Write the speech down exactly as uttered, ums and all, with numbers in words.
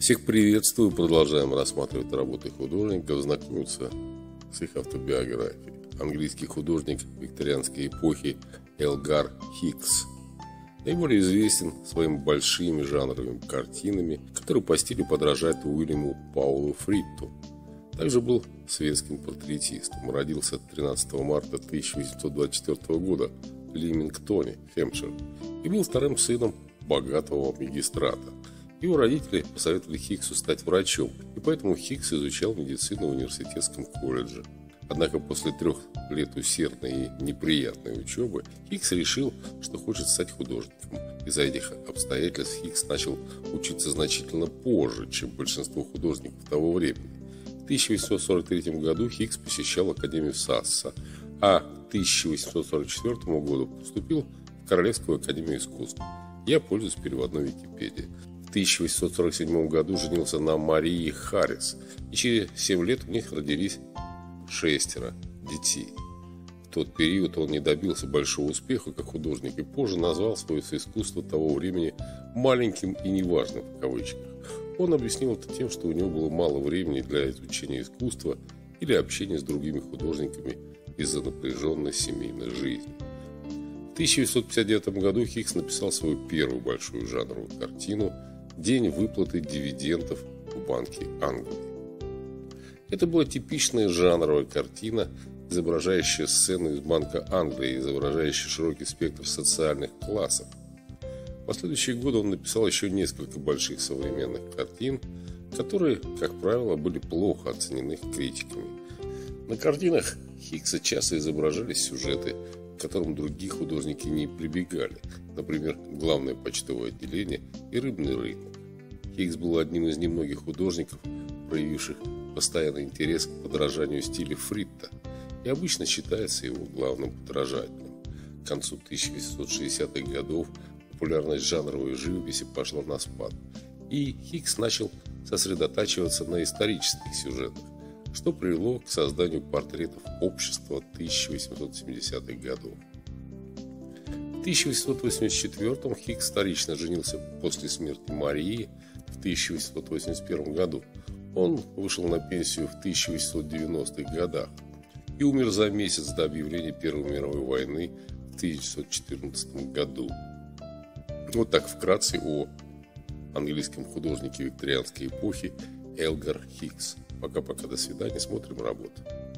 Всех приветствую, продолжаем рассматривать работы художников, знакомиться с их автобиографией. Английский художник викторианской эпохи Элгар Хикс наиболее известен своими большими жанровыми картинами, которые по стилю подражают Уильяму Паулу Фритту. Также был светским портретистом. Родился тринадцатого марта тысяча восемьсот двадцать четвёртого года в Лимингтоне, Хэмпшир, и был вторым сыном богатого магистрата. Его родители посоветовали Хиксу стать врачом, и поэтому Хикс изучал медицину в университетском колледже. Однако после трех лет усердной и неприятной учебы Хикс решил, что хочет стать художником. Из-за этих обстоятельств Хикс начал учиться значительно позже, чем большинство художников того времени. В тысяча восемьсот сорок третьем году Хикс посещал Академию Сасса, а к тысяча восемьсот сорок четвёртому году поступил в Королевскую Академию искусств. Я пользуюсь переводной Википедией. В тысяча восемьсот сорок седьмом году женился на Марии Харрис, и через семь лет у них родились шестеро детей. В тот период он не добился большого успеха как художник и позже назвал свое искусство того времени «маленьким и неважным» в кавычках. Он объяснил это тем, что у него было мало времени для изучения искусства или общения с другими художниками из-за напряженной семейной жизни. В тысяча девятьсот пятьдесят девятом году Хикс написал свою первую большую жанровую картину «День выплаты дивидендов в Банке Англии». Это была типичная жанровая картина, изображающая сцену из Банка Англии, изображающая широкий спектр социальных классов. В последующие годы он написал еще несколько больших современных картин, которые, как правило, были плохо оценены критиками. На картинах Хикса часто изображались сюжеты, к которым другие художники не прибегали, например, главное почтовое отделение и рыбный рынок. Хикс был одним из немногих художников, проявивших постоянный интерес к подражанию стилю Фритта, и обычно считается его главным подражателем. К концу тысяча восемьсот шестидесятых годов популярность жанровой живописи пошла на спад, и Хикс начал сосредотачиваться на исторических сюжетах, что привело к созданию портретов общества тысяча восемьсот семидесятых годов. В тысяча восемьсот восемьдесят четвёртом Хикс вторично женился после смерти Марии в тысяча восемьсот восемьдесят первом году. Он вышел на пенсию в тысяча восемьсот девяностых годах и умер за месяц до объявления Первой мировой войны в тысяча девятьсот четырнадцатом году. Вот так вкратце о английском художнике викторианской эпохи Элгар Хикс. Пока-пока, до свидания, смотрим работу.